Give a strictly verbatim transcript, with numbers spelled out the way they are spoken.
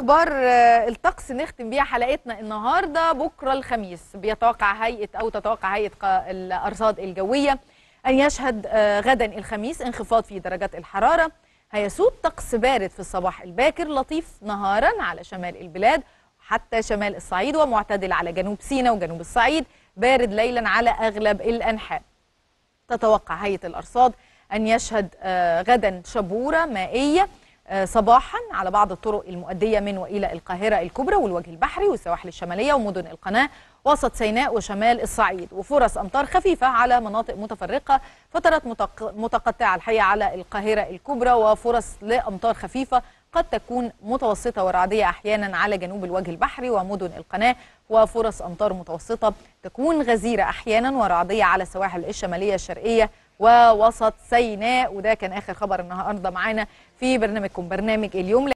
اخبار آه، الطقس نختم بيها حلقتنا النهارده. بكره الخميس بيتوقع هيئه او تتوقع هيئه ق- الارصاد الجويه ان يشهد آه، غدا الخميس انخفاض في درجات الحراره. هيسود طقس بارد في الصباح الباكر، لطيف نهارا على شمال البلاد حتى شمال الصعيد، ومعتدل على جنوب سيناء وجنوب الصعيد، بارد ليلا على اغلب الانحاء. تتوقع هيئة الأرصاد أن يشهد آه، غدا شبورة مائية آه، صباحا على بعض الطرق المؤدية من وإلى القاهرة الكبرى والوجه البحري والسواحل الشمالية ومدن القناة، وسط سيناء وشمال الصعيد، وفرص أمطار خفيفة على مناطق متفرقة، فترات متق- متقطعة الحقيقة على القاهرة الكبرى، وفرص لأمطار خفيفة قد تكون متوسطة ورعدية أحيانا على جنوب الوجه البحري ومدن القناة، وفرص أمطار متوسطة تكون غزيرة أحيانا ورعدية على السواحل الشمالية الشرقية ووسط سيناء. وده كان آخر خبر النهارده معانا في برنامجكم برنامج اليوم.